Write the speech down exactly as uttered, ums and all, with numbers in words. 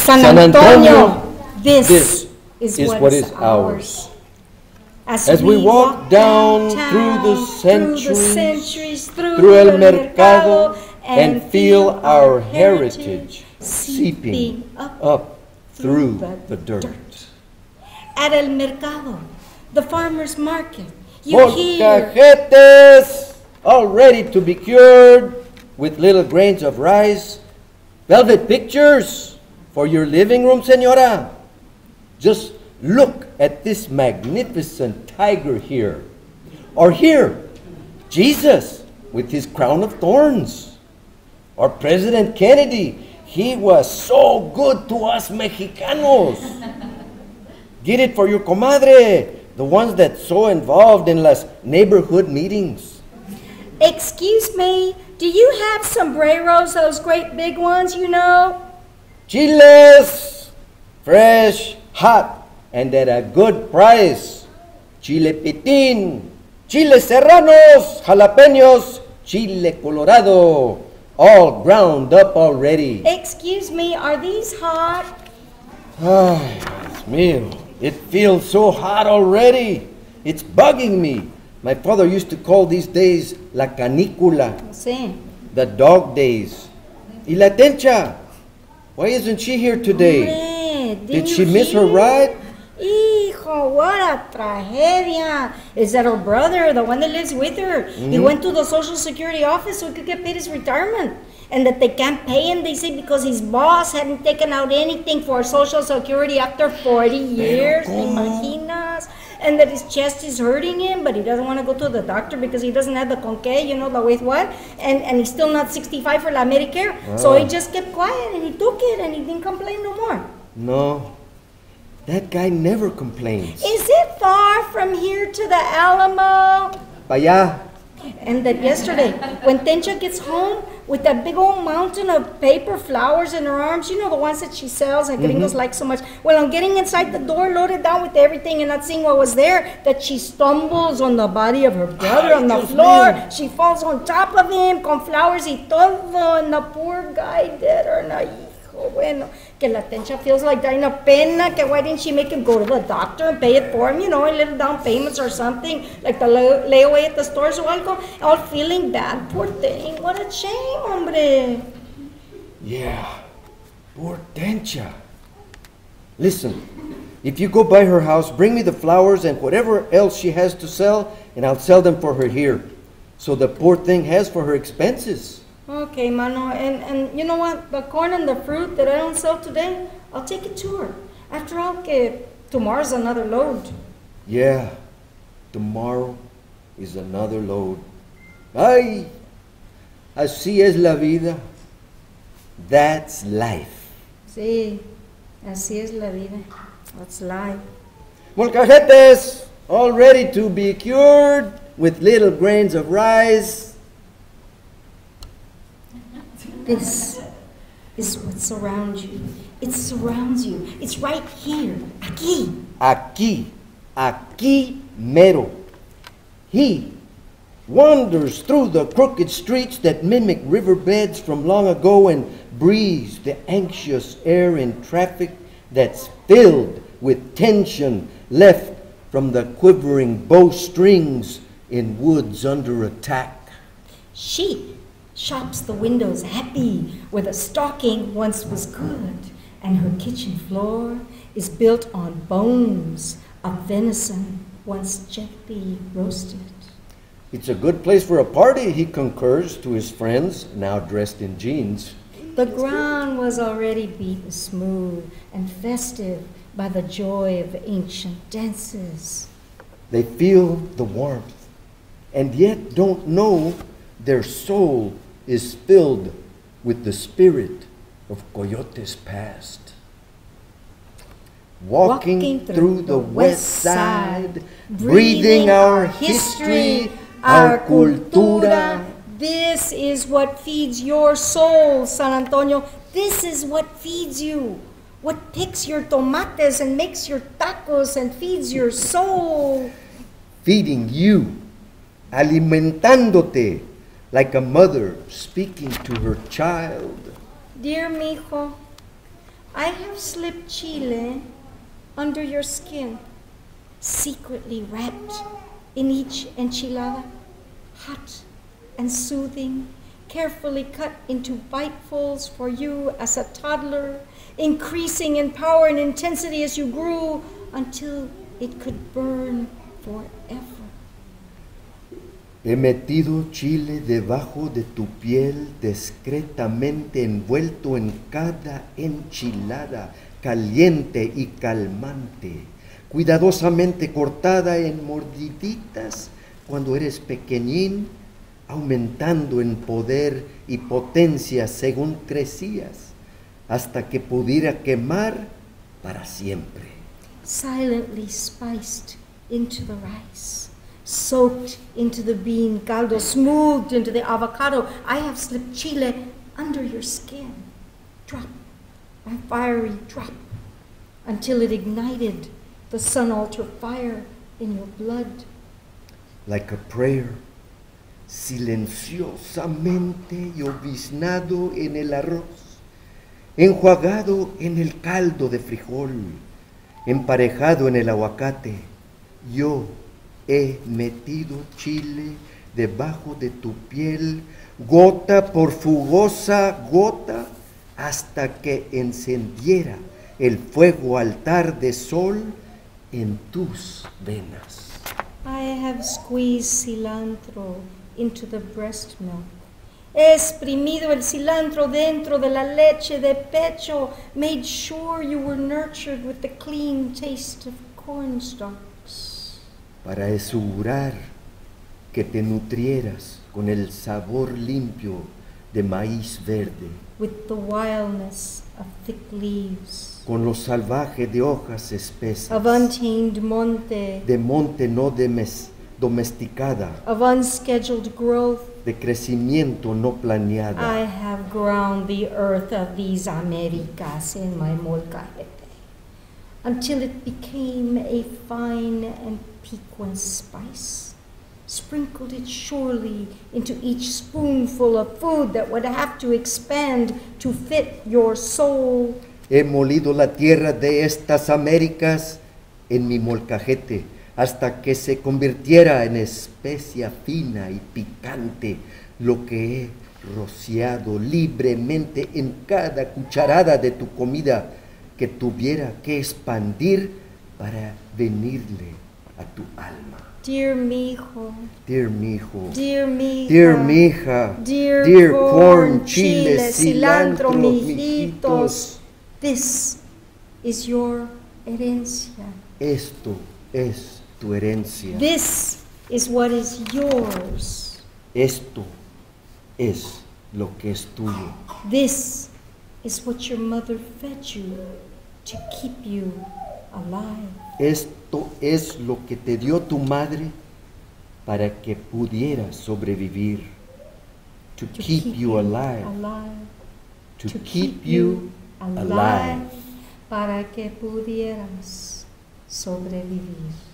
San San Antonio, Antonio, this, this is, is what, what is is ours. As, As we walk down through the downtown, through the centuries, centuries, through, through El El Mercado, and and feel our heritage heritage seeping up up through the the dirt. at El Mercado, the farmer's market. You hear Molcajetes, all ready to be cured with little grains of rice. Velvet pictures for your living room, señora. Just look at this magnificent tiger here. Or here, Jesus with his crown of thorns. Or President Kennedy, he was so good to us Mexicanos. Get it for your comadre, the ones that so involved in las neighborhood meetings. Excuse me, do you have sombreros, those great big ones, you know? Chiles, fresh, hot, and at a good price. Chile pitín, chile serranos, jalapenos, chile colorado, all ground up already. Excuse me, are these hot? Ay, Dios mío, it feels so hot already. It's bugging me. My father used to call these days la canícula, Sí. the dog days. Y la Tencha, why isn't she here today? Hombre, Did didn't she you miss her hear? ride? Hijo, what a tragedia. Is that her brother, the one that lives with her? He went to the Social Security office so he could get paid his retirement. And that they can't pay him, they say, because his boss hadn't taken out anything for Social Security after forty years. ¿cómo? Imaginas? And that his chest is hurting him, but he doesn't want to go to the doctor because he doesn't have the conque, you know, the with what? And, and he's still not sixty-five for la Medicare. So he just kept quiet and he took it and he didn't complain no more. No, that guy never complains. Is it far from here to the Alamo? Pa' allá. And that yesterday, when Tencha gets home with that big old mountain of paper flowers in her arms, you know, the ones that she sells and gringos like so much. Well, I'm getting inside the door, loaded down with everything and not seeing what was there, that she stumbles on the body of her brother Ay, on the Dios floor. mío. She falls on top of him con flowers y todo, and the poor guy dead or na hijo, bueno, que la Tencha feels like dying of pena, que why didn't she make him go to the doctor and pay it for him, you know, in little down payments or something, like the lay- layaway at the stores or algo, all feeling bad, poor thing, what a shame, hombre. Yeah, poor Tencha. Listen, if you go by her house, bring me the flowers and whatever else she has to sell, and I'll sell them for her here. So the poor thing has for her expenses. Okay, mano, and, and you know what, the corn and the fruit that I don't sell today, I'll take it to her. After all, que tomorrow's another load. Yeah, tomorrow is another load. Ay, así es la vida. That's life. Sí, así es la vida. That's life. Molcajetes, all ready to be cured with little grains of rice. This is what surrounds you. It surrounds you. It's right here, aquí. Aquí, aquí mero. He wanders through the crooked streets that mimic riverbeds from long ago and breathes the anxious air in traffic that's filled with tension left from the quivering bowstrings in woods under attack. She shops the windows happy where the stocking once was good, and her kitchen floor is built on bones of venison once gently roasted. It's a good place for a party, he concurs to his friends, now dressed in jeans. The ground was already beaten smooth and festive by the joy of ancient dances. They feel the warmth, and yet don't know their soul is filled with the spirit of Coyote's past. Walking, Walking through the west side, breathing our history, our cultura. This is what feeds your soul, San Antonio. This is what feeds you. What picks your tomates and makes your tacos and feeds your soul. Feeding you, alimentándote, like a mother speaking to her child. Dear mijo, I have slipped chile under your skin, secretly wrapped in each enchilada, hot and soothing, carefully cut into bitefuls for you as a toddler, increasing in power and intensity as you grew until it could burn forever. He metido chile debajo de tu piel, discretamente envuelto en cada enchilada, caliente y calmante, cuidadosamente cortada en mordiditas cuando eres pequeñín, aumentando en poder y potencia según crecías, hasta que pudiera quemar para siempre. Silently spiced into the rice, soaked into the bean caldo, smoothed into the avocado, I have slipped chile under your skin, drop by fiery drop, until it ignited the sun altar fire in your blood. Like a prayer, silenciosamente lloviznado en el arroz, enjuagado en el caldo de frijol, emparejado en el aguacate, yo he metido chile debajo de tu piel, gota por fugosa gota, hasta que encendiera el fuego altar de sol en tus venas. I have squeezed cilantro into the breast milk. He exprimido el cilantro dentro de la leche de pecho, made sure you were nurtured with the clean taste of cornstalks. Para asegurar que te nutrieras con el sabor limpio de maíz verde, with the wildness of thick leaves, con lo salvaje de hojas espesas, of untamed monte, de monte no demes- domesticada, of unscheduled growth. de crecimiento no planeada. I have ground the earth of these Americas in my molcajete, until it became a fine and piquant spice, sprinkled it surely into each spoonful of food that would have to expand to fit your soul. He molido la tierra de estas Américas en mi molcajete hasta que se convirtiera en especia fina y picante, lo que he rociado libremente en cada cucharada de tu comida que tuviera que expandir para venirle a tu alma. Dear mijo, Dear mijo, dear mija, dear mija, dear, dear corn, corn, chile, chile, cilantro, cilantro, mijitos, this is your herencia. Esto es tu herencia. This is what is yours. Esto es lo que es tuyo. This is what your mother fed you to keep you alive. Esto es lo que te dio tu madre para que pudieras sobrevivir. To, To keep, you alive. alive. To, keep, you alive. Para que pudieras sobrevivir.